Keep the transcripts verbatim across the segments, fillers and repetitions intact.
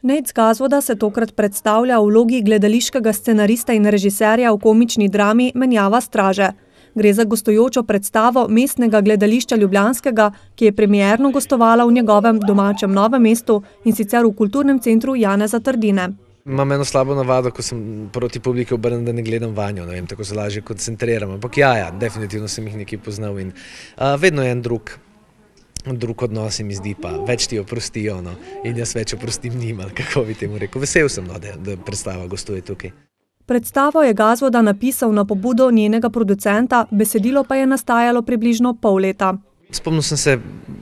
Nejc Gazvoda se tokrat predstavlja v vlogi gledališkega scenarista in režiserja v komični drami Menjava straže. Gre za gostujočo predstavo Mestnega gledališča ljubljanskega, ki je premierno gostovala v njegovem domačem Novem mestu in sicer v kulturnem centru Janeza Trdine. Imam eno slabo navado, ko sem proti publiki obrnem, da ne gledam vanjo, ne vem, tako se lažje koncentriram, ampak ja, ja, definitivno sem jih nekaj poznal in uh, vedno je en drug, drug odnos se mi zdi pa, več ti oprostijo, no, in jaz več oprostim njim, kako bi temu rekel. Vesel sem, no, da, da predstava gostuje tukaj. Predstavo je Gazvoda napisal na pobudo njenega producenta, besedilo pa je nastajalo približno pol leta. Spomnil sem se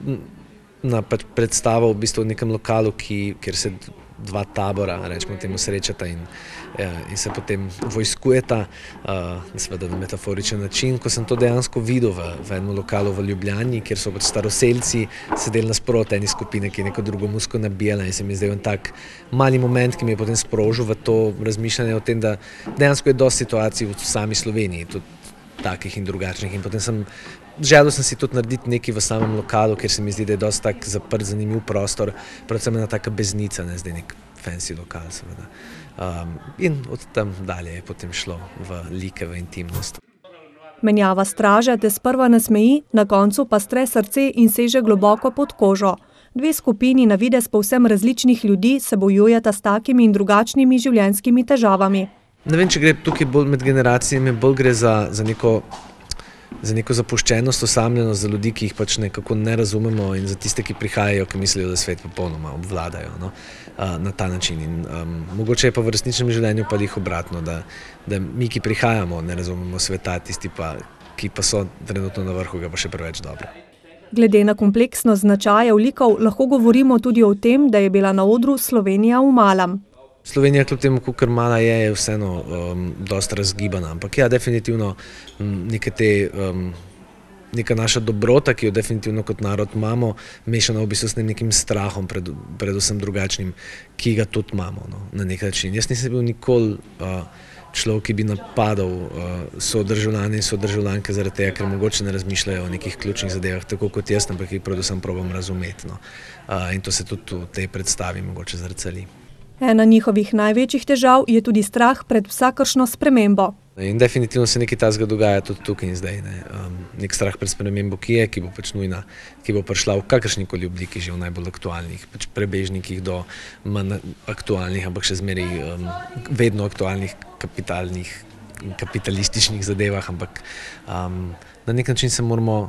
na predstavo v bistvu v nekem lokalu, ki, kjer se dva tabora, rečemo temu, srečata in, in se potem vojskujeta, seveda na metaforičen način. Ko sem to dejansko videl v, v enem lokalu v Ljubljani, kjer so pač staroselci sedeli nasproti eni skupine, ki je neko drugo muziko nabijala in se mi zdaj en tak mali moment, ki mi je potem sprožil v to razmišljanje o tem, da dejansko je dosti situacij v sami Sloveniji, tudi takih in drugačnih. In potem sem želel sem si tudi narediti nekaj v samem lokalu, ker se mi zdi, da je dosti tak zaprt, zanimiv prostor, predvsem ena taka beznica, ne zdaj nek fancy lokal, seveda. Um, in od tam dalje je potem šlo v like, v intimnost. Menjava straže te sprva nasmeji, na koncu pa stre srce in seže globoko pod kožo. Dve skupini na videz povsem različnih ljudi se bojujeta s takimi in drugačnimi življenjskimi težavami. Ne vem, če gre tukaj bolj med generacijami, bolj gre za, za neko za neko zapuščenost, osamljenost, za ljudi, ki jih pač nekako ne razumemo in za tiste, ki prihajajo, ki mislijo, da svet popolnoma obvladajo, no, na ta način. In um, mogoče je pa v resničnem življenju pa jih obratno, da, da mi, ki prihajamo, ne razumemo sveta, tisti pa, ki pa so trenutno na vrhu, ga pa še preveč dobro. Glede na kompleksnost značajev likov lahko govorimo tudi o tem, da je bila na odru Slovenija v malem. Slovenija, kljub temu, kakor mala je, je vseeno um, dosti razgibana, ampak ja, definitivno um, neke te, um, neka naša dobrota, ki jo definitivno kot narod imamo, mešana v bistvu s nekim strahom, pred, predvsem drugačnim, ki ga tudi imamo, no, na nek način. Jaz nisem bil nikoli uh, človek, ki bi napadal uh, sodržavljane in sodržavljanke zaradi tega, ker mogoče ne razmišljajo o nekih ključnih zadevah, tako kot jaz, ampak jih predvsem probam razumeti, no. uh, in to se tudi v tej predstavi mogoče zrcali. Ena njihovih največjih težav je tudi strah pred vsakršno spremembo. In definitivno se nekaj takega dogaja tudi tukaj in zdaj. Ne. Um, nek strah pred spremembo, ki je, ki bo pač nujna, ki bo prišla v kakršnikoli obliki, že v najbolj aktualnih, pač prebežnikih do manj aktualnih, ampak še zmeraj um, vedno aktualnih kapitalnih, kapitalističnih zadevah, ampak um, na nek način se moramo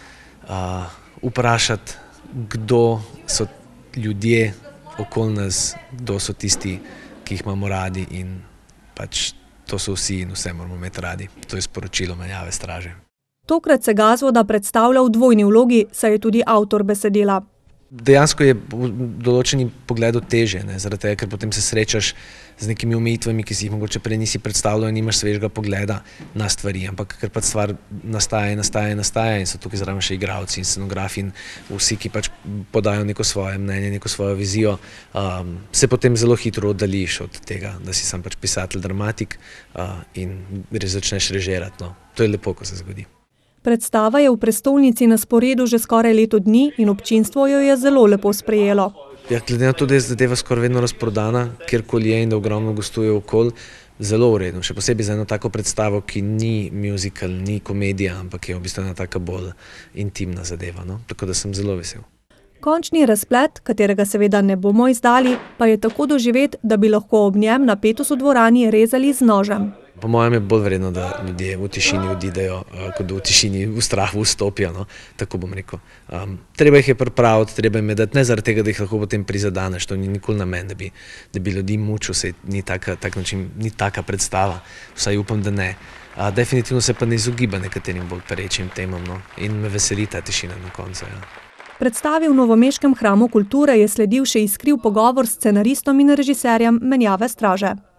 uh, vprašati, kdo so ljudje okoli nas, kdo so tisti, ki jih imamo radi in pač to so vsi in vse moramo imeti radi. To je sporočilo Menjave straže. Tokrat se Gazvoda predstavlja v dvojni vlogi, saj je tudi avtor besedila. Dejansko je v določenem pogledu težje, ne, zaradi tega, ker potem se srečaš z nekimi omejitvami, ki si jih mogoče prej nisi predstavljal in nimaš svežega pogleda na stvari, ampak ker pač stvar nastaja, nastaja, nastaja in so tukaj zraven še igralci in scenografi in vsi, ki pač podajo neko svoje mnenje, neko svojo vizijo, um, se potem zelo hitro oddališ od tega, da si sam pač pisatelj, dramatik uh, in res začneš režirati, no. To je lepo, ko se zgodi. Predstava je v prestolnici na sporedu že skoraj leto dni in občinstvo jo je zelo lepo sprejelo. Ja, glede na to, da je zadeva skoraj vedno razprodana, kjerkoli je in da ogromno gostuje okoli, zelo uredno. Še posebej za eno tako predstavo, ki ni musical, ni komedija, ampak je v bistvu ena taka bolj intimna zadeva, no? Tako da sem zelo vesel. Končni razplet, katerega seveda ne bomo izdali, pa je tako doživet, da bi lahko ob njem napetost v dvorani rezali z nožem. Po mojem je bolj vredno, da ljudje v tišini odidejo, kot da v tišini v strahu vstopijo, no? Tako bom rekel. Um, treba jih je pripraviti, treba jim je dati, ne zaradi tega, da jih lahko potem prizadaneš, to ni nikoli namen, da bi, da bi ljudi mučil, saj ni taka, tak način, ni taka predstava, vsaj upam, da ne. A, definitivno se pa ne izogiba nekaterim bolj perečim temam, no? In me veseli ta tišina na koncu. Ja. Predstavi v novomeškem hramu kulture je sledil še iskriv pogovor s scenaristom in režiserjem Menjave straže.